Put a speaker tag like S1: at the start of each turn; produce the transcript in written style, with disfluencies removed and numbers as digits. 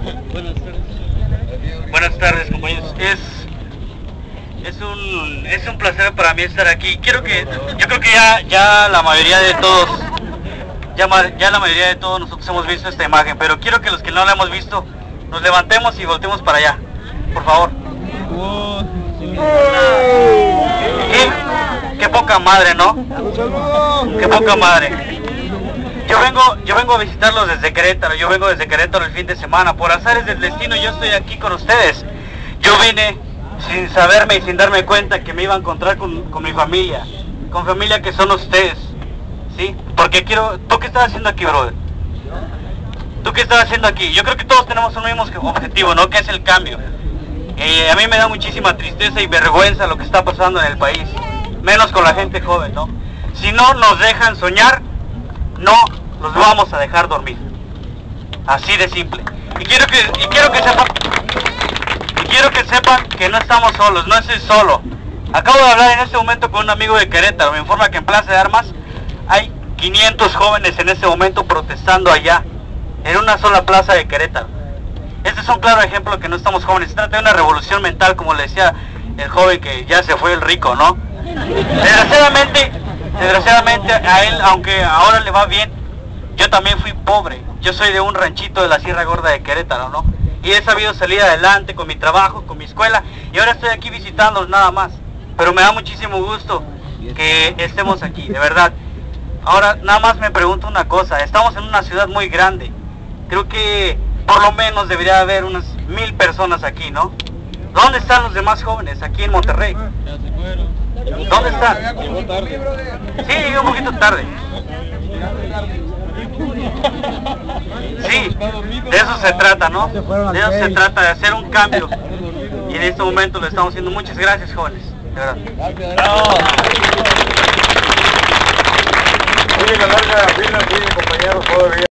S1: Buenas tardes, compañeros. Es un placer para mí estar aquí. Yo creo que ya la mayoría de todos, ya la mayoría de todos nosotros hemos visto esta imagen, pero quiero que los que no la hemos visto nos levantemos y voltemos para allá, por favor. Qué poca madre, ¿no? Qué poca madre. Yo vengo a visitarlos desde Querétaro. Yo vengo desde Querétaro el fin de semana. Por azares del destino yo estoy aquí con ustedes. Yo vine sin saberme y sin darme cuenta que me iba a encontrar con mi familia. Con familia que son ustedes, ¿sí? Porque ¿tú qué estás haciendo aquí, brother? ¿Tú qué estás haciendo aquí? Yo creo que todos tenemos un mismo objetivo, ¿no? Que es el cambio. A mí me da muchísima tristeza y vergüenza lo que está pasando en el país. Menos con la gente joven, ¿no? Si no nos dejan soñar, no los vamos a dejar dormir. Así de simple. Y quiero que sepan que no estamos solos, no estoy solo. Acabo de hablar en este momento con un amigo de Querétaro. Me informa que en Plaza de Armas hay 500 jóvenes en este momento protestando allá, en una sola plaza de Querétaro. Este es un claro ejemplo de que no estamos jóvenes. Se trata de una revolución mental, como le decía el joven que ya se fue, el rico, ¿no? Desgraciadamente a él, aunque ahora le va bien, yo también fui pobre. Yo soy de un ranchito de la Sierra Gorda de Querétaro, ¿no? Y he sabido salir adelante con mi trabajo, con mi escuela, y ahora estoy aquí visitándolos nada más. Pero me da muchísimo gusto que estemos aquí, de verdad. Ahora nada más me pregunto una cosa. Estamos en una ciudad muy grande. Creo que por lo menos debería haber unas 1000 personas aquí, ¿no? ¿Dónde están los demás jóvenes aquí en Monterrey? ¿Dónde están? Sí, llegué un poquito tarde. Sí, de eso se trata, ¿no? De eso se trata, de hacer un cambio. Y en este momento lo estamos haciendo. Muchas gracias, jóvenes. De verdad.
S2: Sigue la larga fila, sigue, compañeros, todavía.